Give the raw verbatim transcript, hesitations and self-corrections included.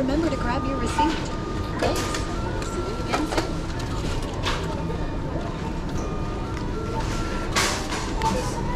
remember to grab your receipt. Thanks. See you again soon.